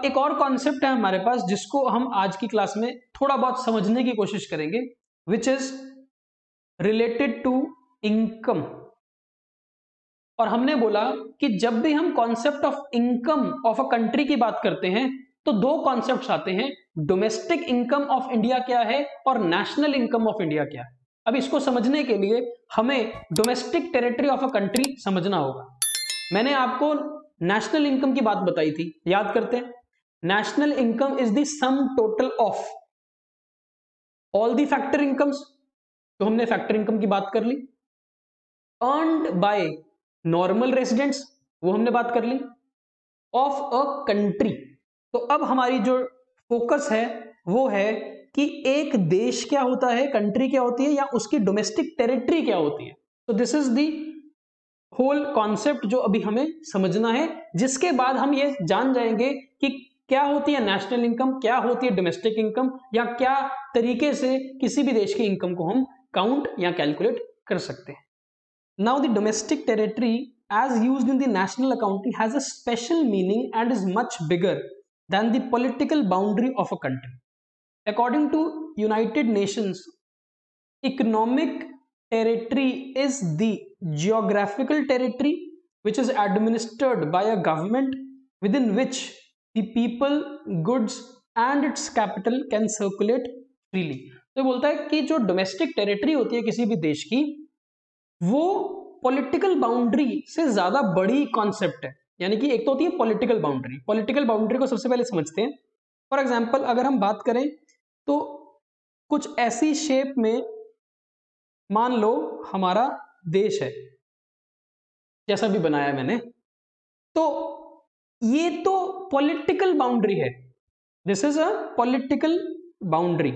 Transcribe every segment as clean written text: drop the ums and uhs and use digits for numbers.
एक और कॉन्सेप्ट है हमारे पास जिसको हम आज की क्लास में थोड़ा बहुत समझने की कोशिश करेंगे, which is related to income. और हमने बोला कि जब भी हम concept of income of a country की बात करते हैं तो दो कॉन्सेप्ट्स आते हैं, डोमेस्टिक इनकम ऑफ इंडिया क्या है और नेशनल इनकम ऑफ इंडिया क्या है। अब इसको समझने के लिए हमें domestic territory of a country समझना होगा। मैंने आपको नेशनल इनकम की बात बताई थी, याद करते हैं। National income is the sum total of all the factor incomes, तो हमने फैक्टर इनकम की बात कर ली। अर्न्ड बाय नॉर्मल रेजिडेंट्स, वो हमने बात कर ली। ऑफ अ कंट्री, तो अब हमारी जो फोकस है वो है कि एक देश क्या होता है, कंट्री क्या होती है, या उसकी डोमेस्टिक टेरिटरी क्या होती है। तो this is the whole concept जो अभी हमें समझना है, जिसके बाद हम ये जान जाएंगे कि क्या होती है नेशनल इनकम, क्या होती है डोमेस्टिक इनकम, या क्या तरीके से किसी भी देश की इनकम को हम काउंट या कैलकुलेट कर सकते हैं। Now the domestic territory as used in the national accounting has a special meaning and is much bigger than the political boundary of a country. According to United Nations, economic territory is the geographical territory which is administered by a government within which the people, goods and its capital can circulate freely. तो बोलता है कि जो domestic territory होती है किसी भी देश की, वो पॉलिटिकल बाउंड्री से ज्यादा बड़ी कॉन्सेप्ट है। यानी कि एक तो होती है पॉलिटिकल बाउंड्री, पॉलिटिकल बाउंड्री को सबसे पहले समझते हैं। फॉर एग्जांपल अगर हम बात करें तो कुछ ऐसी शेप में मान लो हमारा देश है, जैसा भी बनाया मैंने, तो ये तो पॉलिटिकल बाउंड्री है, this is a political boundary.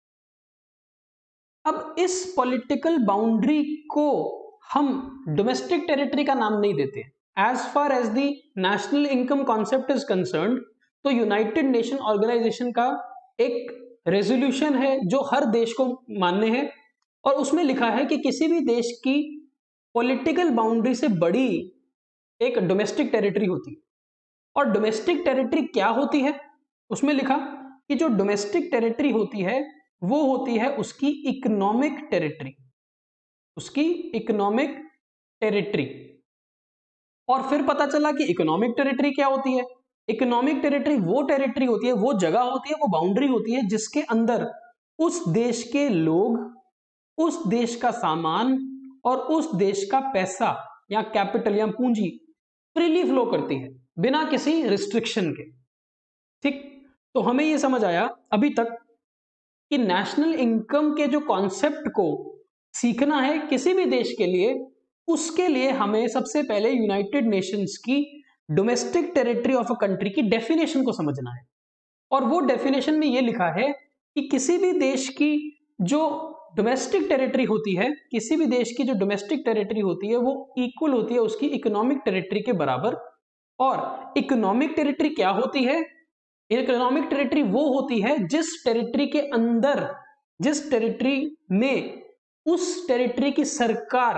अब इस पॉलिटिकल बाउंड्री को हम डोमेस्टिक टेरिटरी का नाम नहीं देते। As far as the national income concept is concerned, तो यूनाइटेड नेशन ऑर्गेनाइजेशन का एक रेजोल्यूशन है जो हर देश को मान्य है, और उसमें लिखा है कि किसी भी देश की पॉलिटिकल बाउंड्री से बड़ी एक डोमेस्टिक टेरिटरी होती है। और डोमेस्टिक टेरिटरी क्या होती है, उसमें लिखा कि जो डोमेस्टिक टेरिटरी होती है वो होती है उसकी इकोनॉमिक टेरिटरी, उसकी इकोनॉमिक टेरिटरी। और फिर पता चला कि इकोनॉमिक टेरिटरी क्या होती है। इकोनॉमिक टेरिटरी वो टेरिटरी होती है, वो जगह होती है, वो बाउंड्री होती है जिसके अंदर उस देश के लोग, उस देश का सामान और उस देश का पैसा या कैपिटल या पूंजी फ्रीली फ्लो करती है बिना किसी रिस्ट्रिक्शन के। ठीक, तो हमें यह समझ आया अभी तक कि नेशनल इनकम के जो कॉन्सेप्ट को सीखना है किसी भी देश के लिए, उसके लिए हमें सबसे पहले यूनाइटेड नेशंस की domestic territory of a country की डेफिनेशन को समझना है। और वो डेफिनेशन में ये लिखा है कि किसी भी देश की जो डोमेस्टिक टेरिटरी होती है, किसी भी देश की जो डोमेस्टिक टेरिटरी होती है वो इक्वल होती है उसकी इकोनॉमिक टेरिटरी के बराबर। और इकोनॉमिक टेरिटरी क्या होती है? इकोनॉमिक टेरिटरी वो होती है जिस टेरिटरी के अंदर, जिस टेरिटरी में उस टेरिटरी की सरकार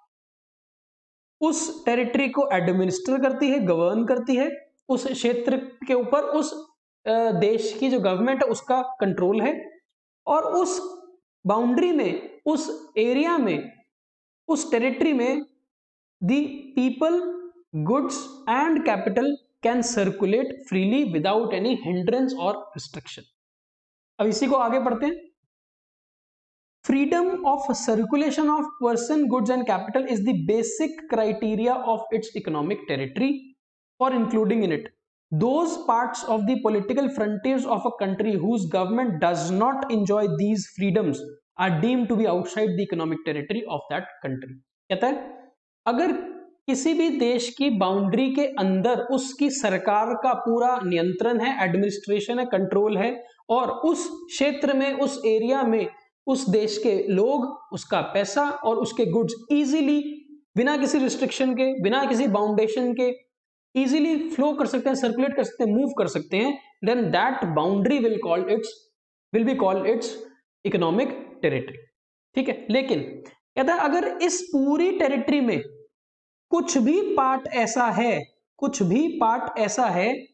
उस टेरिटरी को एडमिनिस्टर करती है, गवर्न करती है, उस क्षेत्र के ऊपर उस देश की जो गवर्नमेंट है उसका कंट्रोल है, और उस बाउंड्री में, उस एरिया में, उस टेरिटरी में the people, goods and capital can circulate freely without any hindrance और रिस्ट्रिक्शन। अब इसी को आगे पढ़ते हैं। Freedom of circulation of person, goods and capital is the basic criteria of its economic territory for including in it those parts of the political frontiers of a country whose government does not enjoy these freedoms are deemed to be outside the economic territory of that country। कहता है अगर किसी भी देश की boundary के अंदर उसकी सरकार का पूरा नियंत्रण है, एडमिनिस्ट्रेशन है, कंट्रोल है, और उस क्षेत्र में, उस एरिया में उस देश के लोग, उसका पैसा और उसके गुड्स इजीली, बिना किसी रिस्ट्रिक्शन के, बिना किसी बाउंडेशन के इजीली फ्लो कर सकते हैं, सर्कुलेट कर सकते हैं, मूव कर सकते हैं, then that boundary will be called its economic territory. ठीक है, लेकिन कहता है अगर इस पूरी टेरिटरी में कुछ भी पार्ट ऐसा है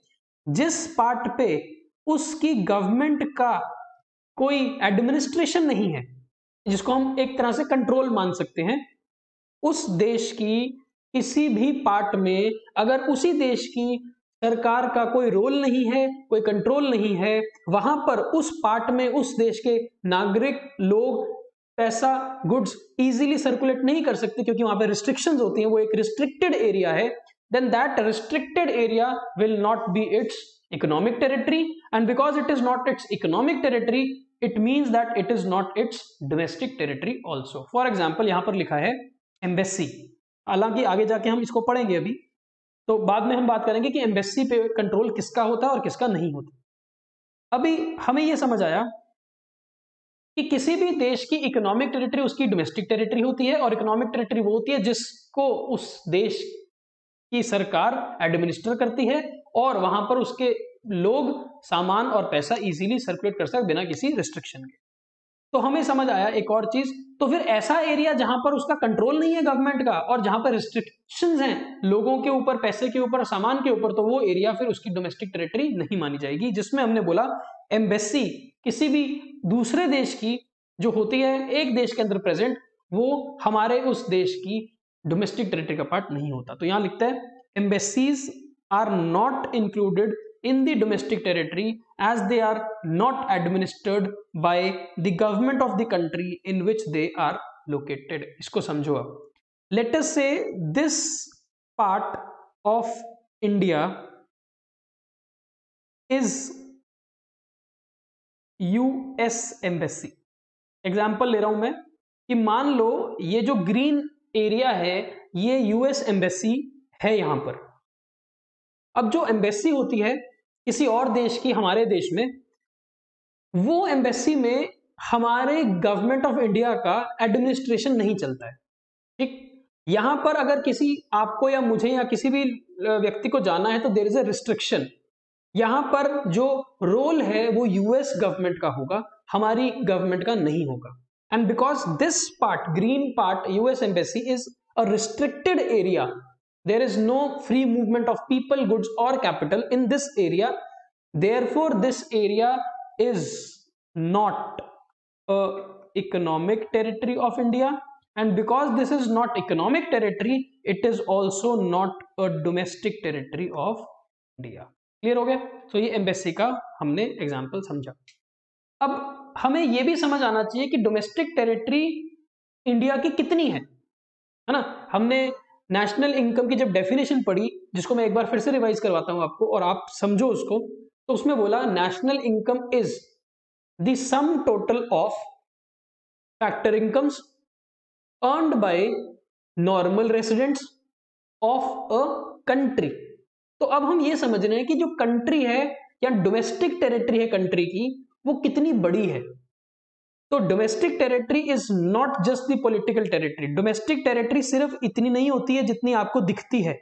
जिस पार्ट पे उसकी गवर्नमेंट का कोई एडमिनिस्ट्रेशन नहीं है, जिसको हम एक तरह से कंट्रोल मान सकते हैं, उस देश की किसी भी पार्ट में अगर उसी देश की सरकार का कोई रोल नहीं है, कोई कंट्रोल नहीं है, वहां पर उस पार्ट में उस देश के नागरिक लोग पैसा गुड्स इजीली सर्कुलेट नहीं कर सकते क्योंकि वहां पे रिस्ट्रिक्शंस होती हैं, वो एक रिस्ट्रिक्टेड एरिया है, then that restricted area will not be its economic territory, and because it is not its economic territory, it means that it is not its domestic territory also. For example, यहां पर लिखा है embassy, हालांकि आगे जाके हम इसको पढ़ेंगे, अभी तो बाद में हम बात करेंगे कि एम्बेसी पे कंट्रोल किसका होता है और किसका नहीं होता। अभी हमें यह समझ आया कि किसी भी देश की इकोनॉमिक टेरिटरी उसकी डोमेस्टिक टेरिटरी होती है, और इकोनॉमिक टेरिटरी वो होती है जिसको उस देश की सरकार एडमिनिस्टर करती है और वहां पर उसके लोग सामान और पैसा इजीली सर्कुलेट कर सकते बिना किसी रिस्ट्रिक्शन के। तो हमें समझ आया एक और चीज, तो फिर ऐसा एरिया जहां पर उसका कंट्रोल नहीं है गवर्नमेंट का और जहां पर रिस्ट्रिक्शंस हैं लोगों के ऊपर, पैसे के ऊपर, सामान के ऊपर, तो वो एरिया फिर उसकी डोमेस्टिक टेरिटरी नहीं मानी जाएगी, जिसमें हमने बोला एम्बेसी किसी भी दूसरे देश की जो होती है एक देश के अंदर प्रेजेंट, वो हमारे उस देश की डोमेस्टिक टेरिटरी का पार्ट नहीं होता। तो यहां लिखता है embassies are not included in the domestic territory as they are not administered by the government of the country in which they are located. इसको समझो अब। Let us say this part of India is US embassy. Example ले रहा हूं मैं कि मान लो ये जो ग्रीन एरिया है ये यूएस एम्बेसी है यहां पर। अब जो एम्बेसी होती है किसी और देश की हमारे देश में, वो एम्बेसी में हमारे गवर्नमेंट ऑफ इंडिया का एडमिनिस्ट्रेशन नहीं चलता है, ठीक। यहां पर अगर किसी आपको या मुझे या किसी भी व्यक्ति को जाना है तो देयर इज अ रिस्ट्रिक्शन, यहां पर जो रोल है वो यूएस गवर्नमेंट का होगा, हमारी गवर्नमेंट का नहीं होगा। And because this part, green part, US embassy is a restricted area, there is no free movement of people, goods or capital in this area, therefore this area is not a economic territory of India, and because this is not economic territory, it is also not a domestic territory of India. Clear हो गया? तो ये embassy का हमने example समझा। अब हमें यह भी समझ आना चाहिए कि डोमेस्टिक टेरिटरी इंडिया की कितनी है ना। हमने नेशनल इनकम की जब डेफिनेशन पढ़ी, जिसको मैं एक बार फिर से रिवाइज करवाता हूं आपको और आप समझो उसको, तो उसमें बोला national income is the sum total of factor incomes earned by normal residents of a country. तो अब हम ये समझ रहे हैं कि जो कंट्री है या डोमेस्टिक टेरिटरी है कंट्री की, वो कितनी बड़ी है। तो domestic territory is not just the political territory. Domestic territory सिर्फ इतनी नहीं होती है जितनी आपको दिखती है।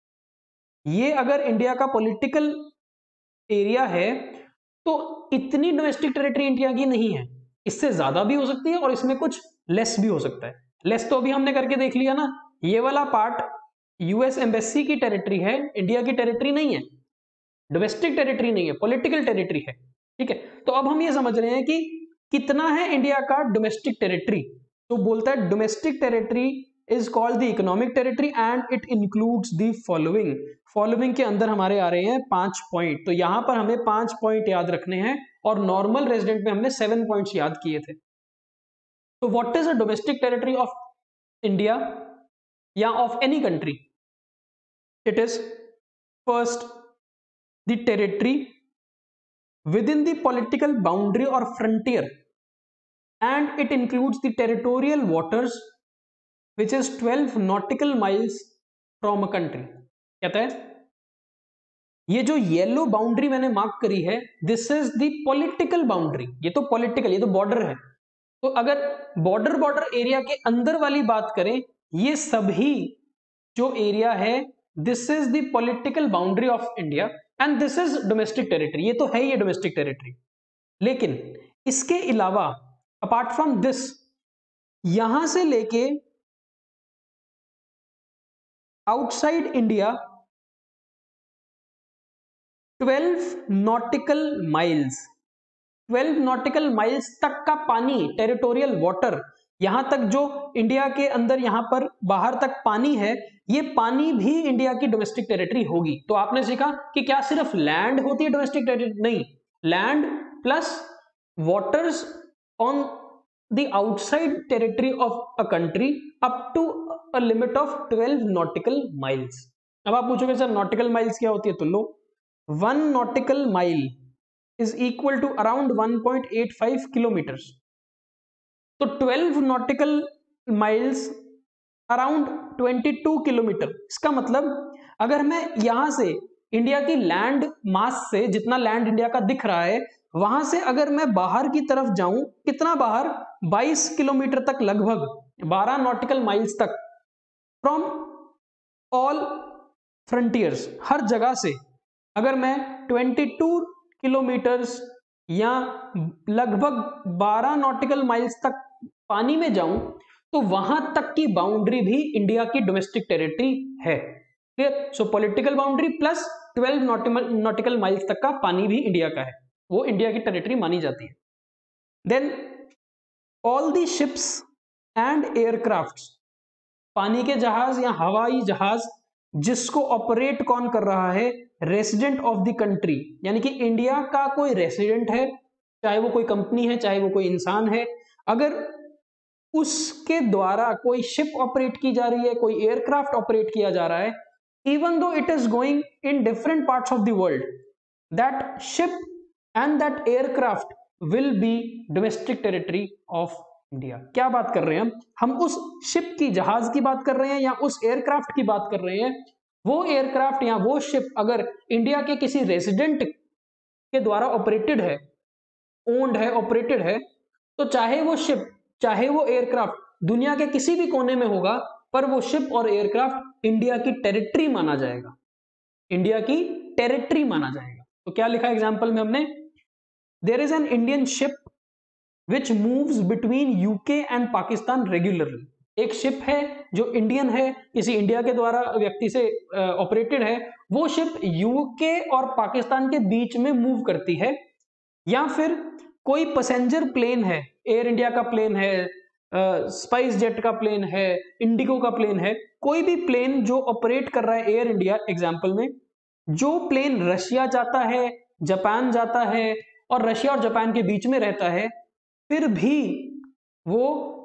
ये अगर इंडिया का पॉलिटिकल एरिया है तो इतनी डोमेस्टिक टेरिटरी इंडिया की नहीं है, इससे ज्यादा भी हो सकती है और इसमें कुछ लेस भी हो सकता है। लेस तो अभी हमने करके देख लिया ना, ये वाला पार्ट यूएस एम्बेसी की टेरिटरी है, इंडिया की टेरिटरी नहीं है, डोमेस्टिक टेरिटरी नहीं है, पॉलिटिकल टेरिटरी है, ठीक है। तो अब हम ये समझ रहे हैं कि कितना है इंडिया का डोमेस्टिक टेरिटरी। तो बोलता है domestic territory is called the economic territory and it includes the following. Following के अंदर हमारे आ रहे हैं 5 पॉइंट, तो यहां पर हमें 5 पॉइंट याद रखने हैं और नॉर्मल रेजिडेंट में हमने 7 पॉइंट्स याद किए थे। तो what is a domestic territory of India या of any country? It is first the territory within the political boundary or frontier, and it includes the territorial waters which is 12 nautical miles from a country। कहता है ये जो yellow boundary मैंने mark करी है, this is the political boundary, ये तो political, ये तो बॉर्डर है। तो अगर बॉर्डर एरिया के अंदर वाली बात करें, ये सभी जो एरिया है this is the political boundary of India and this is domestic territory. ये तो है ये डोमेस्टिक टेरिटरी, लेकिन इसके अलावा अपार्ट फ्रॉम दिस, यहां से लेके outside India 12 nautical miles, 12 nautical miles तक का पानी, टेरिटोरियल वाटर, यहां तक जो इंडिया के अंदर यहां पर बाहर तक पानी है, ये पानी भी इंडिया की डोमेस्टिक टेरिटरी होगी। तो आपने सीखा कि क्या सिर्फ लैंड होती है डोमेस्टिक टेरिटरी? नहीं, land plus waters on the outside territory of a country up to a limit of 12 nautical miles. अब आप पूछोगे सर नॉटिकल माइल्स क्या होती है? तो लो, 1 nautical mile is equal to around 1.85 kilometres. तो 12 नॉटिकल माइल्स अराउंड 22 किलोमीटर। इसका मतलब अगर मैं यहां से इंडिया की लैंड मास से, जितना लैंड इंडिया का दिख रहा है, वहां से अगर मैं बाहर की तरफ जाऊं, कितना बाहर? 22 किलोमीटर तक, लगभग 12 नॉटिकल माइल्स तक, फ्रॉम ऑल फ्रंटियर्स, हर जगह से अगर मैं 22 किलोमीटर्स या लगभग 12 नॉटिकल माइल्स तक पानी में जाऊं, तो वहां तक की बाउंड्री भी इंडिया की डोमेस्टिक टेरिटरी है। Clear? So political boundary plus 12 nautical miles तक का पानी भी इंडिया का है, वो इंडिया की टेरिटरी मानी जाती है। Then all the ships and aircrafts, पानी के जहाज या हवाई जहाज जिसको ऑपरेट कौन कर रहा है? रेसिडेंट ऑफ द कंट्री, यानी कि इंडिया का कोई रेसिडेंट है, चाहे वो कोई कंपनी है, चाहे वो कोई इंसान है, अगर उसके द्वारा कोई शिप ऑपरेट की जा रही है, कोई एयरक्राफ्ट ऑपरेट किया जा रहा है, even though it is going in different parts of the world, that ship and that aircraft will be domestic territory of India. क्या बात कर रहे हैं हम उस शिप की, जहाज की बात कर रहे हैं या उस एयरक्राफ्ट की बात कर रहे हैं? वो एयरक्राफ्ट या वो शिप अगर इंडिया के किसी रेसिडेंट के द्वारा ऑपरेटेड है, ओन्ड है, ऑपरेटेड है, तो चाहे वो शिप, चाहे वो एयरक्राफ्ट दुनिया के किसी भी कोने में होगा, पर वो शिप और एयरक्राफ्ट इंडिया की टेरिटरी माना जाएगा, इंडिया की टेरिटरी माना जाएगा। तो क्या लिखा एग्जाम्पल में हमने? There is an Indian ship which moves between UK and Pakistan regularly. एक शिप है जो इंडियन है, किसी इंडिया के द्वारा व्यक्ति से ऑपरेटेड है, वो शिप यूके और पाकिस्तान के बीच में मूव करती है। या फिर कोई पैसेंजर प्लेन है, एयर इंडिया का प्लेन है, स्पाइस जेट का प्लेन है, इंडिगो का प्लेन है, कोई भी प्लेन जो ऑपरेट कर रहा है एयर इंडिया एग्जाम्पल में, जो प्लेन रशिया जाता है, जापान जाता है और रशिया और जापान के बीच में रहता है, फिर भी वो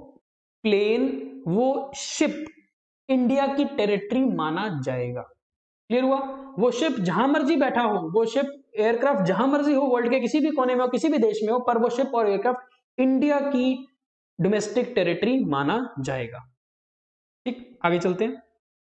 प्लेन, वो शिप इंडिया की टेरिटरी माना जाएगा। क्लियर हुआ? वो शिप जहां मर्जी बैठा हो, वो शिप एयरक्राफ्ट जहां मर्जी हो, वर्ल्ड के किसी भी कोने में हो, किसी भी देश में हो, पर वो शिप और एयरक्राफ्ट इंडिया की डोमेस्टिक टेरिटरी माना जाएगा। ठीक, आगे चलते हैं।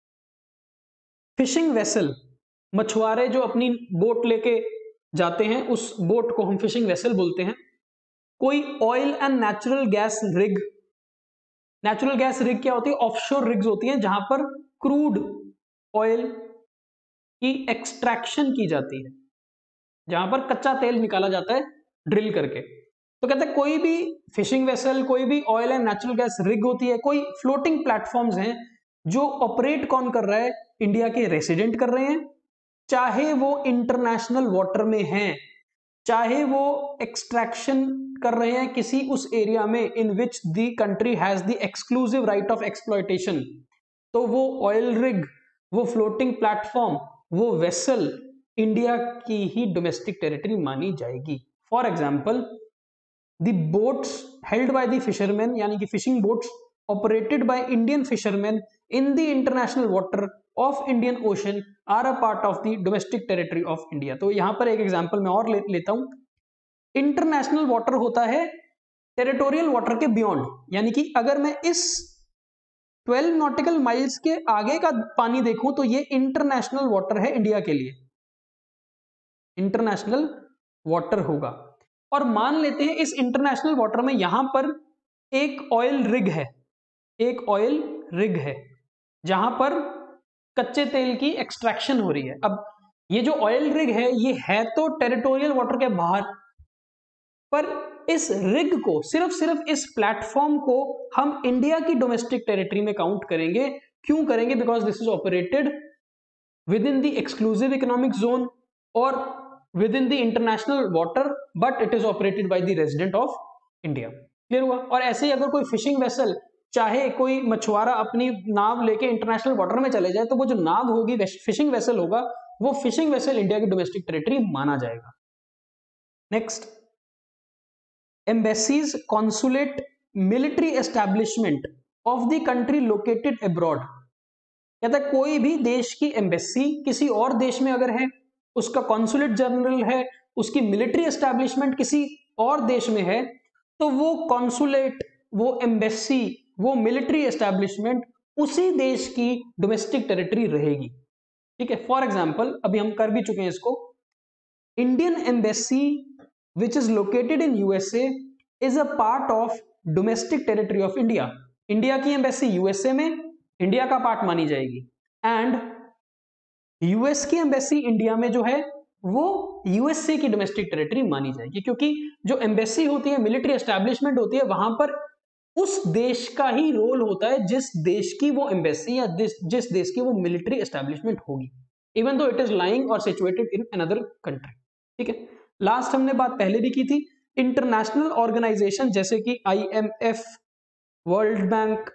फिशिंग वेसल, मछुआरे जो अपनी बोट लेके जाते हैं, उस बोट को हम फिशिंग वेसल बोलते हैं। कोई oil and natural gas rig, natural gas rig क्या होती है? ऑफशोर रिग्स होती हैं जहां पर क्रूड ऑयल की एक्सट्रैक्शन की जाती है, जहां पर कच्चा तेल निकाला जाता है ड्रिल करके। तो कहते हैं कोई भी फिशिंग वेसल, कोई भी oil and natural gas rig होती है, कोई फ्लोटिंग प्लेटफॉर्म्स हैं जो ऑपरेट कौन कर रहा है? इंडिया के रेसिडेंट कर रहे हैं, चाहे वो इंटरनेशनल वाटर में हैं, चाहे वो एक्सट्रैक्शन कर रहे हैं किसी उस एरिया में in which the country has the exclusive right of exploitation. तो वो ऑयल रिग, वो फ्लोटिंग प्लेटफॉर्म, वो वेसल इंडिया की ही डोमेस्टिक टेरिटरी मानी जाएगी। For example, the boats held by the fisherman, यानी कि fishing boats operated by Indian fisherman in the international water of Indian Ocean are a part of the domestic territory of India. तो यहां पर एक example मैं और लेता हूं। इंटरनेशनल वाटर होता है टेरिटोरियल वाटर के बियॉन्ड, यानी कि अगर मैं इस 12 नॉटिकल माइल्स के आगे का पानी देखूं तो ये इंटरनेशनल वाटर है इंडिया के लिए, इंटरनेशनल वाटर होगा। और मान लेते हैं इस इंटरनेशनल वाटर में यहां पर एक ऑयल रिग है, एक ऑयल रिग है जहां पर कच्चे तेल की एक्सट्रैक्शन हो रही है। अब ये जो ऑयल रिग है ये है तो टेरिटोरियल वाटर के बाहर, पर इस रिग को, सिर्फ इस प्लेटफॉर्म को हम इंडिया की डोमेस्टिक टेरिटरी में काउंट करेंगे। क्यों करेंगे? Because this is operated within the exclusive economic zone और within the international water but it is operated by the resident of India. Clear हुआ? और ऐसे ही अगर कोई फिशिंग वेसल, चाहे कोई मछुआरा अपनी नाव लेके इंटरनेशनल वाटर में चले जाए, तो वो जो नाव होगी, फिशिंग वेसल होगा, वो फिशिंग वेसल इंडिया की डोमेस्टिक टेरिटरी माना जाएगा। Next, embassies, consulate, military establishment of the country located abroad. कहता है कोई भी देश की एम्बेसी किसी और देश में अगर है, उसका कॉन्सुलेट जनरल है, उसकी मिलिट्री एस्टैब्लिशमेंट किसी और देश में है, तो वो कॉन्सुलेट, वो एम्बेसी, वो मिलिट्री एस्टैब्लिशमेंट उसी देश की डोमेस्टिक टेरिटरी रहेगी। ठीक है, फॉर एग्जाम्पल अभी हम कर भी चुके हैं इसको, Indian embassy which is located in USA is a part of domestic territory of India. India की एम्बेसी यूएसए में इंडिया का पार्ट मानी जाएगी, एंड यूएस की एम्बेसी इंडिया में जो है वो यूएसए की डोमेस्टिक टेरिटरी मानी जाएगी, क्योंकि जो एम्बेसी होती है, मिलिट्री एस्टैब्लिशमेंट होती है, वहां पर उस देश का ही रोल होता है जिस देश की वो एम्बेसी या जिस देश की वो मिलिट्री एस्टैब्लिशमेंट होगी, even though it is lying और सिचुएटेड इन अनदर कंट्री। ठीक है, लास्ट हमने बात पहले भी की थी, इंटरनेशनल ऑर्गेनाइजेशन जैसे कि IMF, world bank,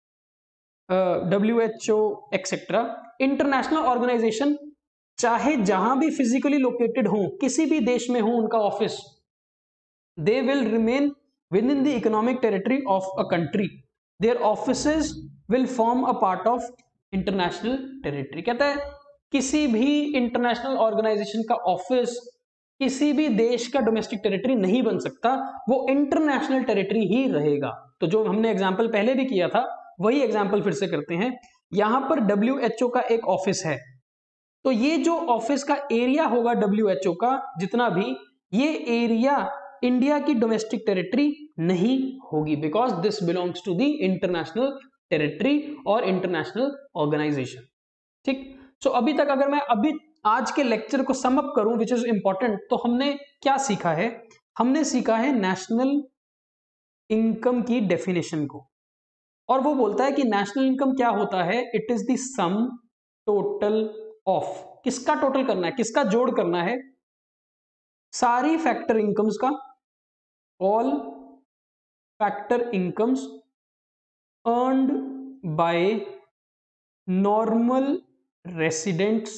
WHO etcetera, international organisation चाहे जहां भी फिजिकली लोकेटेड हो, किसी भी देश में हो उनका office, they will remain within the economic territory of a country, their offices will form a part of international territory. कहता है किसी भी इंटरनेशनल ऑर्गेनाइजेशन का ऑफिस किसी भी देश का डोमेस्टिक टेरिटरी नहीं बन सकता, वो इंटरनेशनल टेरिटरी ही रहेगा। तो जो हमने एग्जाम्पल पहले भी किया था वही एग्जाम्पल फिर से करते हैं। यहां पर WHO का एक ऑफिस है, तो ये जो ऑफिस का एरिया होगा WHO का जितना भी, ये एरिया इंडिया की डोमेस्टिक टेरिटरी नहीं होगी, because this belongs to the international territory और इंटरनेशनल ऑर्गेनाइजेशन। ठीक, सो अभी तक अगर मैं अभी आज के लेक्चर को सम अप करूं विच इज इंपॉर्टेंट, तो हमने क्या सीखा है? हमने सीखा है नेशनल इनकम की डेफिनेशन को, और वो बोलता है कि नेशनल इनकम क्या होता है, it is the sum total of, किसका टोटल करना है, किसका जोड़ करना है, सारी फैक्टर इनकम्स का, all factor incomes earned by normal residents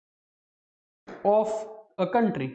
of a country.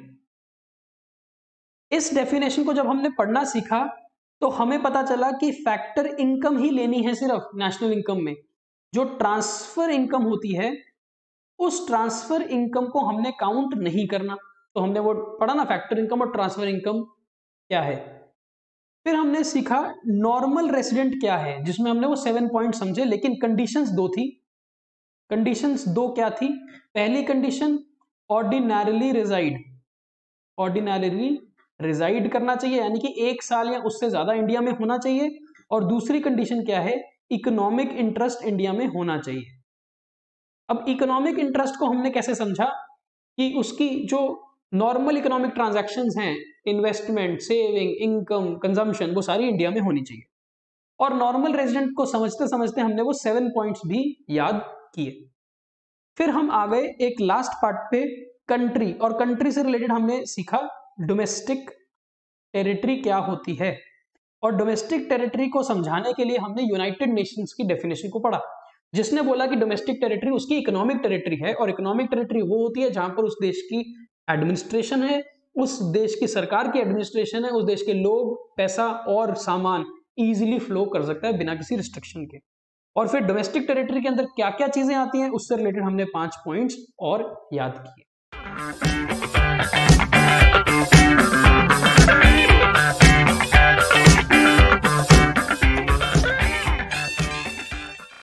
इस डेफिनेशन को जब हमने पढ़ना सीखा तो हमें पता चला कि फैक्टर इनकम ही लेनी है सिर्फ नेशनल इनकम में। जो ट्रांसफर इनकम होती है उस ट्रांसफर इनकम को हमने काउंट नहीं करना। तो हमने वो पढ़ा ना, फैक्टर इनकम और ट्रांसफर इनकम क्या है। फिर हमने सीखा नॉर्मल रेसिडेंट क्या है, जिसमें हमने वो 7 पॉइंट समझे, लेकिन कंडीशंस 2 थी। कंडीशंस 2 क्या थी? पहली condition ordinarily reside, ordinarily reside करना चाहिए, यानी कि 1 साल या उससे ज्यादा इंडिया में होना चाहिए। और दूसरी कंडीशन क्या है? इकोनॉमिक इंटरेस्ट इंडिया में होना चाहिए। अब इकोनॉमिक इंटरेस्ट को हमने कैसे समझा कि उसकी जो नॉर्मल इकोनॉमिक ट्रांजैक्शंस हैं, इन्वेस्टमेंट, सेविंग, इनकम, कंजम्पशन, वो सारी इंडिया में होनी चाहिए। और नॉर्मल रेजिडेंट को समझते समझते हमने वो 7 पॉइंट्स भी याद किए। फिर हम आ गए एक लास्ट पार्ट पे, कंट्री, और कंट्री से रिलेटेड हमने सीखा डोमेस्टिक टेरिटरी क्या होती है। और डोमेस्टिक टेरिटरी को समझाने के लिए हमने यूनाइटेड नेशंस की डेफिनेशन को पढ़ा, जिसने बोला कि डोमेस्टिक टेरिटरी उसकी इकोनॉमिक टेरिटरी है, और इकोनॉमिक टेरिटरी वो होती है जहां पर उस देश की एडमिनिस्ट्रेशन है, उस देश की सरकार की एडमिनिस्ट्रेशन है, उस देश के लोग, पैसा और सामान इजीली फ्लो कर सकता है बिना किसी रिस्ट्रिक्शन के। और फिर डोमेस्टिक टेरिटरी के अंदर क्या क्या चीजें आती हैं, उससे रिलेटेड हमने 5 पॉइंट्स और याद किए।